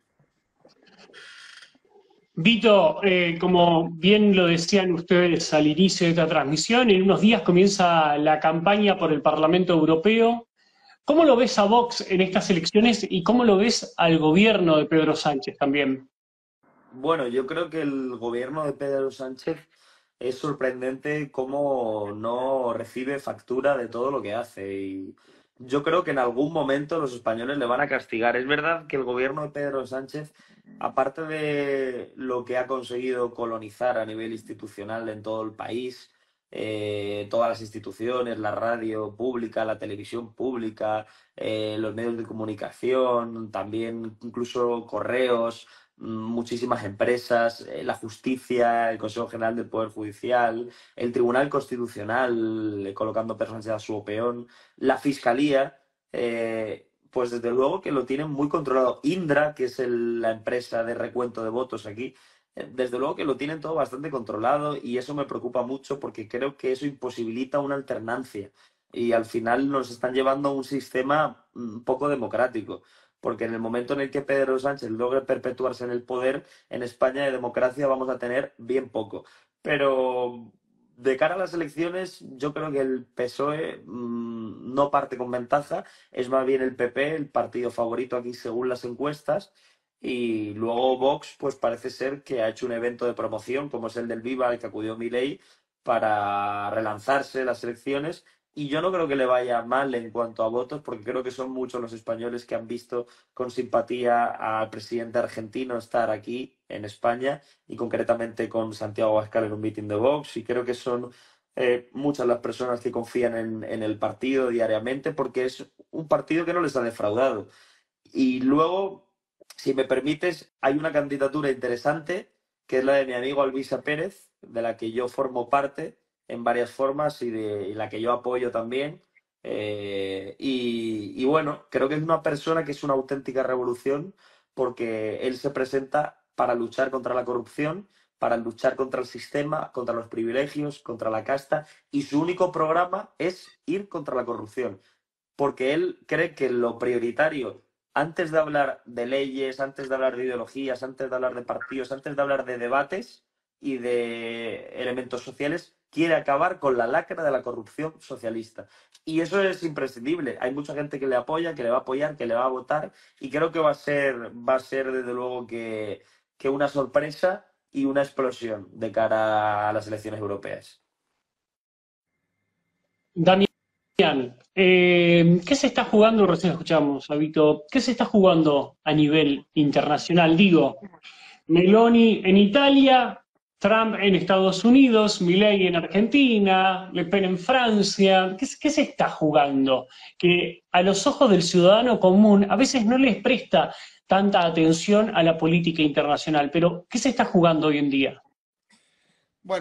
Vito, como bien lo decían ustedes al inicio de esta transmisión, en unos días comienza la campaña por el Parlamento Europeo. ¿Cómo lo ves a Vox en estas elecciones y cómo lo ves al gobierno de Pedro Sánchez también? Bueno, yo creo que el gobierno de Pedro Sánchez es sorprendente cómo no recibe factura de todo lo que hace. Y yo creo que en algún momento los españoles le van a castigar. Es verdad que el gobierno de Pedro Sánchez, aparte de lo que ha conseguido colonizar a nivel institucional en todo el país, todas las instituciones, la radio pública, la televisión pública, los medios de comunicación, también incluso correos, muchísimas empresas, la justicia, el Consejo General del Poder Judicial, el Tribunal Constitucional, colocando personas a su peón, la Fiscalía, pues desde luego que lo tienen muy controlado. Indra, que es la empresa de recuento de votos aquí, desde luego que lo tienen todo bastante controlado, y eso me preocupa mucho porque creo que eso imposibilita una alternancia y al final nos están llevando a un sistema poco democrático. Porque en el momento en el que Pedro Sánchez logre perpetuarse en el poder, en España de democracia vamos a tener bien poco. Pero de cara a las elecciones, yo creo que el PSOE no parte con ventaja, es más bien el PP, el partido favorito aquí según las encuestas. Y luego Vox, pues parece ser que ha hecho un evento de promoción, como es el del Viva, al que acudió Milei, para relanzarse las elecciones. Y yo no creo que le vaya mal en cuanto a votos, porque creo que son muchos los españoles que han visto con simpatía al presidente argentino estar aquí en España, y concretamente con Santiago Abascal en un mitin de Vox. Y creo que son muchas las personas que confían en el partido diariamente, porque es un partido que no les ha defraudado. Y luego, si me permites, hay una candidatura interesante, que es la de mi amigo Alvisa Pérez, de la que yo formo parte en varias formas y la que yo apoyo también. Y bueno, creo que es una persona que es una auténtica revolución, porque él se presenta para luchar contra la corrupción, para luchar contra el sistema, contra los privilegios, contra la casta, y su único programa es ir contra la corrupción, porque él cree que lo prioritario, antes de hablar de leyes, antes de hablar de ideologías, antes de hablar de partidos, antes de hablar de debates y de elementos sociales, quiere acabar con la lacra de la corrupción socialista. Y eso es imprescindible. Hay mucha gente que le apoya, que le va a apoyar, que le va a votar, y creo que va a ser desde luego que una sorpresa y una explosión de cara a las elecciones europeas. Damián, ¿qué se está jugando? Recién escuchamos a Vito. ¿Qué se está jugando a nivel internacional? Digo, Meloni en Italia, Trump en Estados Unidos, Milei en Argentina, Le Pen en Francia. ¿Qué se está jugando? Que a los ojos del ciudadano común a veces no les presta tanta atención a la política internacional. Pero, ¿qué se está jugando hoy en día? Bueno,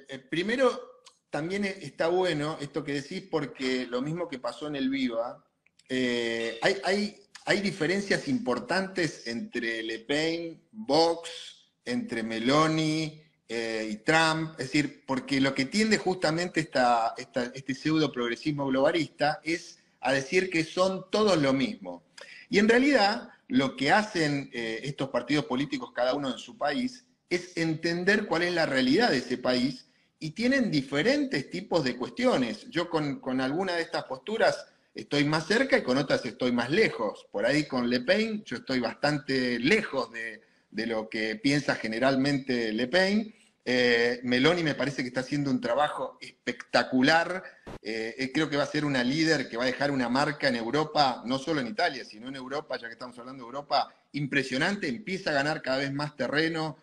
primero también está bueno esto que decís, porque lo mismo que pasó en el Viva, hay diferencias importantes entre Le Pen, Vox, entre Meloni y Trump, es decir, porque lo que tiende justamente este pseudo progresismo globalista es a decir que son todos lo mismo. Y en realidad lo que hacen estos partidos políticos, cada uno en su país, es entender cuál es la realidad de ese país y tienen diferentes tipos de cuestiones. Yo con alguna de estas posturas estoy más cerca y con otras estoy más lejos. Por ahí con Le Pen yo estoy bastante lejos de lo que piensa generalmente Le Pen. Meloni me parece que está haciendo un trabajo espectacular. Creo que va a ser una líder que va a dejar una marca en Europa, no solo en Italia, sino en Europa, ya que estamos hablando de Europa, impresionante. Empieza a ganar cada vez más terreno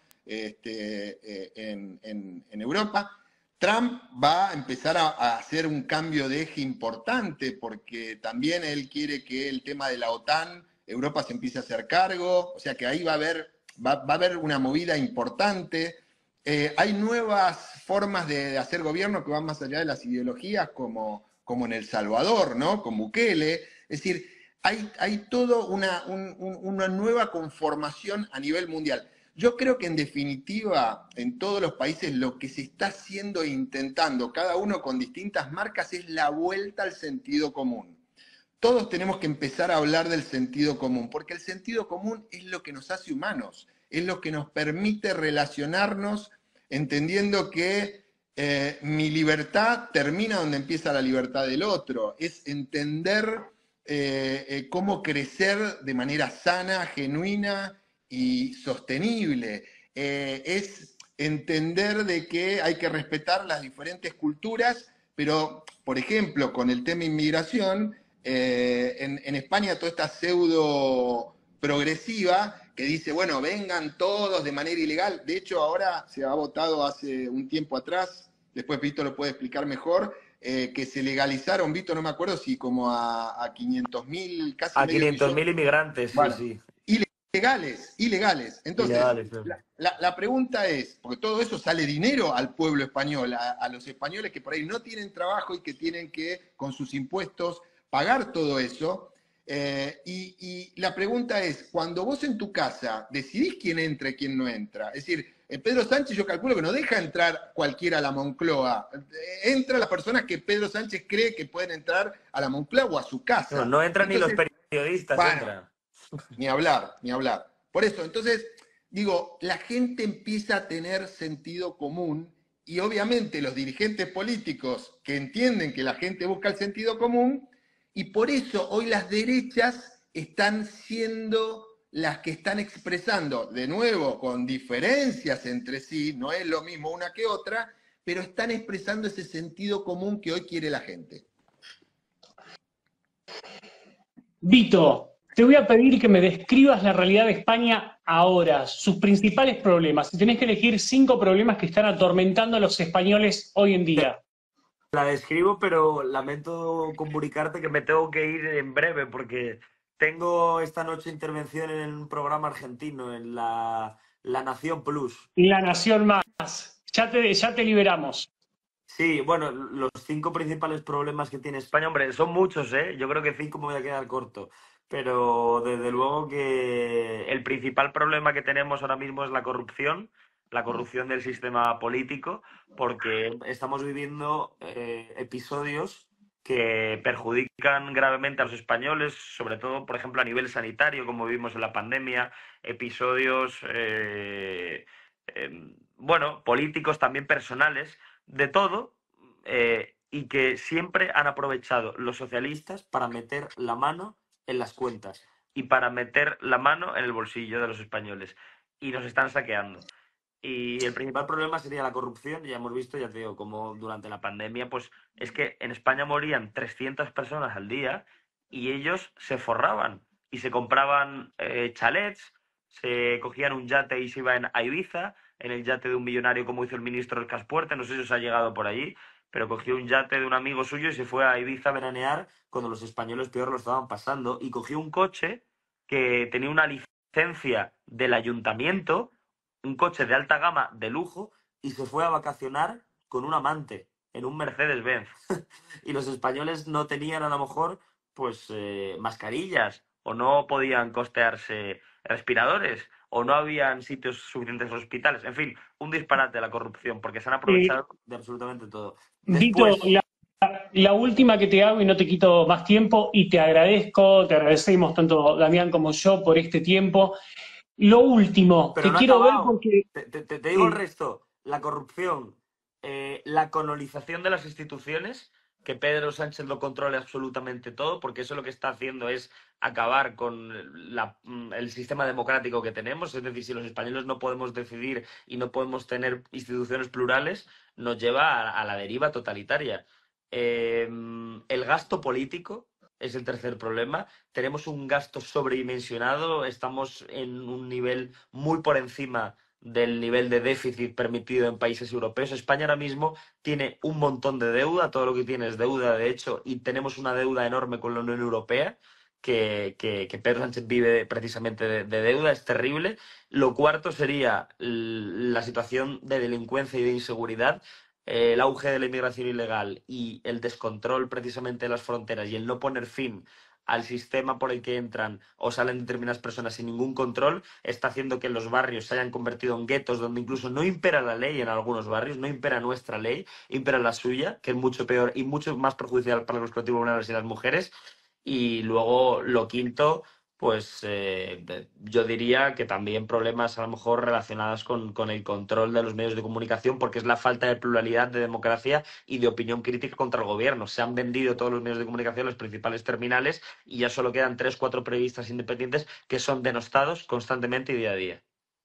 en Europa. Trump va a empezar a hacer un cambio de eje importante porque también él quiere que el tema de la OTAN, Europa se empiece a hacer cargo, o sea que ahí va a haber una movida importante. Hay nuevas formas de hacer gobierno que van más allá de las ideologías, como en El Salvador, ¿no? Con Bukele. Es decir, hay toda una nueva conformación a nivel mundial. Yo creo que en definitiva, en todos los países, lo que se está haciendo e intentando, cada uno con distintas marcas, es la vuelta al sentido común. Todos tenemos que empezar a hablar del sentido común, porque el sentido común es lo que nos hace humanos, es lo que nos permite relacionarnos entendiendo que mi libertad termina donde empieza la libertad del otro, es entender cómo crecer de manera sana, genuina y sostenible, es entender de que hay que respetar las diferentes culturas, pero, por ejemplo, con el tema inmigración, en España toda esta pseudo progresiva que dice, bueno, vengan todos de manera ilegal. De hecho, ahora se ha votado hace un tiempo atrás, después Vito lo puede explicar mejor, que se legalizaron, Vito, no me acuerdo si como a 500.000, casi A medio 500.000 millón. inmigrantes, Bueno, sí. ilegales. Entonces, Ilegales, sí. la pregunta es, porque todo eso sale dinero al pueblo español, a los españoles que por ahí no tienen trabajo y que tienen que, con sus impuestos, pagar todo eso. Y la pregunta es, cuando vos en tu casa decidís quién entra y quién no entra, es decir, Pedro Sánchez yo calculo que no deja entrar cualquiera a la Moncloa, entra las personas que Pedro Sánchez cree que pueden entrar a la Moncloa o a su casa. No entran ni los Entonces, periodistas, bueno, entran. ni hablar, ni hablar. Por eso, entonces, digo, la gente empieza a tener sentido común y obviamente los dirigentes políticos que entienden que la gente busca el sentido común, y por eso hoy las derechas están siendo las que están expresando, de nuevo, con diferencias entre sí, no es lo mismo una que otra, pero están expresando ese sentido común que hoy quiere la gente. Vito, te voy a pedir que me describas la realidad de España ahora, sus principales problemas. Si tenés que elegir 5 problemas que están atormentando a los españoles hoy en día. La describo, pero lamento comunicarte que me tengo que ir en breve porque tengo esta noche intervención en un programa argentino, en La Nación Plus. La Nación Más. Ya te liberamos. Sí, bueno, los 5 principales problemas que tiene España, hombre, son muchos, ¿eh? Yo creo que 5 me voy a quedar corto. Pero desde luego que el principal problema que tenemos ahora mismo es la corrupción del sistema político, porque estamos viviendo episodios que perjudican gravemente a los españoles, sobre todo, por ejemplo, a nivel sanitario, como vimos en la pandemia, episodios, bueno, políticos, también personales, de todo, y que siempre han aprovechado los socialistas para meter la mano en las cuentas y para meter la mano en el bolsillo de los españoles. Y nos están saqueando. Y el principal problema sería la corrupción. Ya hemos visto, ya te digo, como durante la pandemia, pues es que en España morían 300 personas al día y ellos se forraban y se compraban chalets, se cogían un yate y se iban a Ibiza, en el yate de un millonario como hizo el ministro del Caspuerte, no sé si os ha llegado por allí, pero cogió un yate de un amigo suyo y se fue a Ibiza a veranear cuando los españoles peor lo estaban pasando, y cogió un coche que tenía una licencia del ayuntamiento, un coche de alta gama, de lujo, y se fue a vacacionar con un amante en un Mercedes-Benz. Y los españoles no tenían a lo mejor pues mascarillas, o no podían costearse respiradores, o no habían sitios suficientes en los hospitales. En fin, un disparate la corrupción, porque se han Eh, aprovechado de absolutamente todo. Vito, Después, la última que te hago y no te quito más tiempo y te agradecemos tanto Damián como yo por este tiempo. Lo último pero que no ha quiero ver acabado. porque Te digo el sí, resto. La corrupción, la colonización de las instituciones, que Pedro Sánchez lo controle absolutamente todo, porque eso lo que está haciendo es acabar con el sistema democrático que tenemos. Es decir, si los españoles no podemos decidir y no podemos tener instituciones plurales, nos lleva a la deriva totalitaria. El gasto político es el tercer problema. Tenemos un gasto sobredimensionado, estamos en un nivel muy por encima del nivel de déficit permitido en países europeos. España ahora mismo tiene un montón de deuda, todo lo que tiene es deuda, de hecho, y tenemos una deuda enorme con la Unión Europea. Que Pedro Sánchez vive precisamente de deuda, es terrible. Lo cuarto sería la situación de delincuencia y de inseguridad, el auge de la inmigración ilegal y el descontrol precisamente de las fronteras y el no poner fin al sistema por el que entran o salen determinadas personas sin ningún control, está haciendo que los barrios se hayan convertido en guetos donde incluso no impera la ley en algunos barrios, no impera nuestra ley, impera la suya, que es mucho peor y mucho más perjudicial para los colectivos vulnerables y las mujeres. Y luego lo quinto, pues yo diría que también problemas a lo mejor relacionados con el control de los medios de comunicación, porque es la falta de pluralidad, de democracia y de opinión crítica contra el gobierno. Se han vendido todos los medios de comunicación, los principales terminales, y ya solo quedan 3 o 4 periodistas independientes que son denostados constantemente y día a día.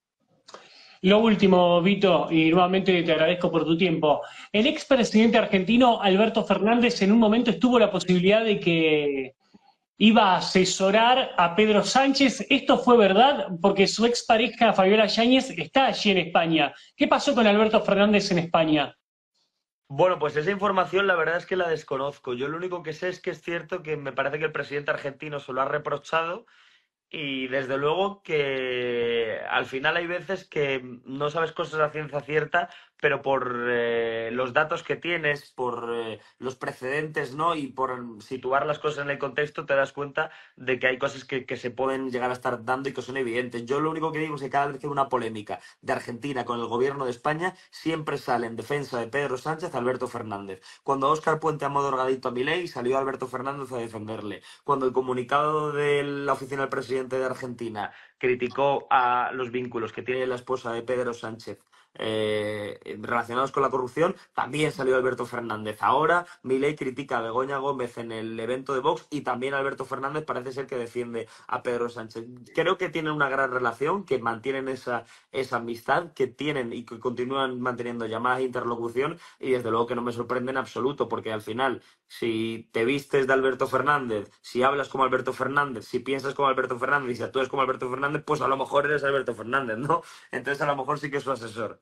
lo último, Vito, y nuevamente te agradezco por tu tiempo. El expresidente argentino Alberto Fernández en un momento estuvo la posibilidad de que iba a asesorar a Pedro Sánchez. ¿Esto fue verdad? Porque su expareja Fabiola Yáñez está allí en España. ¿Qué pasó con Alberto Fernández en España? Bueno, pues esa información la verdad es que la desconozco. Yo lo único que sé es que es cierto que me parece que el presidente argentino se lo ha reprochado. Y desde luego que al final hay veces que no sabes cosas a ciencia cierta, pero por los datos que tienes, por los precedentes, ¿no? Y por situar las cosas en el contexto, te das cuenta de que hay cosas que se pueden llegar a estar dando y que son evidentes. Yo lo único que digo es que cada vez que hay una polémica de Argentina con el gobierno de España, siempre sale en defensa de Pedro Sánchez Alberto Fernández. Cuando Óscar Puente amó drogadito a Milei, salió Alberto Fernández a defenderle. Cuando el comunicado de la oficina del presidente de Argentina criticó a los vínculos que tiene la esposa de Pedro Sánchez relacionados con la corrupción, también salió Alberto Fernández. Ahora Milei critica a Begoña Gómez en el evento de Vox y también Alberto Fernández parece ser que defiende a Pedro Sánchez. Creo que tienen una gran relación, que mantienen esa amistad, que tienen y que continúan manteniendo llamadas de interlocución, y desde luego que no me sorprende en absoluto, porque al final, si te vistes de Alberto Fernández, si hablas como Alberto Fernández, si piensas como Alberto Fernández y si actúas como Alberto Fernández, pues a lo mejor eres Alberto Fernández, ¿no? Entonces a lo mejor sí que es su asesor.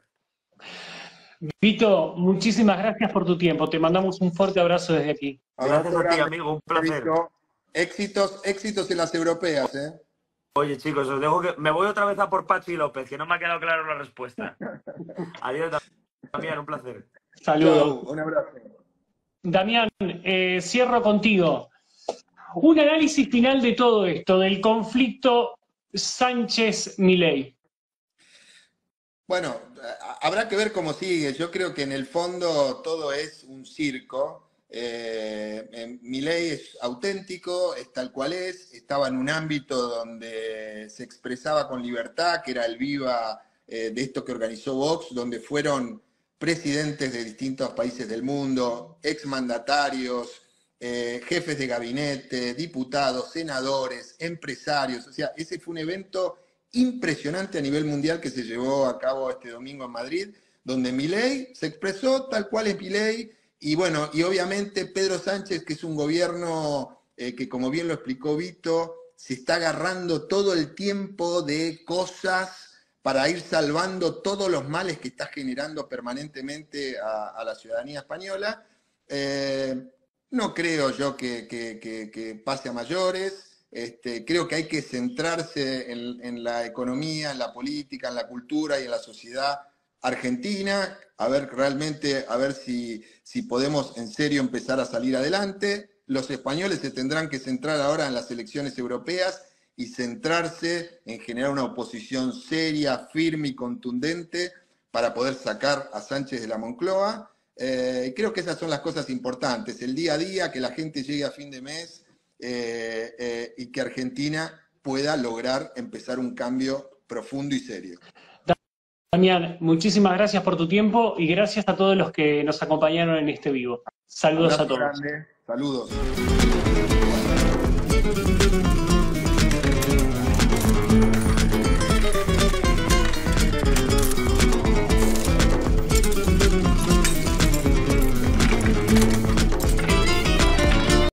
Vito, muchísimas gracias por tu tiempo. Te mandamos un fuerte abrazo desde aquí. Gracias Abrazo a ti, grande, amigo, un placer. Vito. Éxitos, éxitos en las europeas, ¿eh? Oye, chicos, os dejo que me voy otra vez a por Pachi López, que no me ha quedado claro la respuesta. Adiós, también, un placer. Saludos. Chau, un abrazo. Damián, cierro contigo. Un análisis final de todo esto, del conflicto Sánchez-Milei. Bueno, habrá que ver cómo sigue. Yo creo que en el fondo todo es un circo. Milei es auténtico, es tal cual es. Estaba en un ámbito donde se expresaba con libertad, que era el viva de esto que organizó Vox, donde fueron presidentes de distintos países del mundo, exmandatarios, jefes de gabinete, diputados, senadores, empresarios. O sea, ese fue un evento impresionante a nivel mundial que se llevó a cabo este domingo en Madrid, donde Milei se expresó tal cual es Milei, y bueno, y obviamente Pedro Sánchez, que es un gobierno que, como bien lo explicó Vito, se está agarrando todo el tiempo de cosas para ir salvando todos los males que está generando permanentemente a la ciudadanía española. No creo yo que pase a mayores. Creo que hay que centrarse en la economía, en la política, en la cultura y en la sociedad argentina, a ver realmente, a ver si podemos en serio empezar a salir adelante. los españoles se tendrán que centrar ahora en las elecciones europeas y centrarse en generar una oposición seria, firme y contundente para poder sacar a Sánchez de la Moncloa. Creo que esas son las cosas importantes, el día a día, que la gente llegue a fin de mes y que Argentina pueda lograr empezar un cambio profundo y serio. Damián, muchísimas gracias por tu tiempo y gracias a todos los que nos acompañaron en este vivo. Saludos a todos. Grande. Saludos.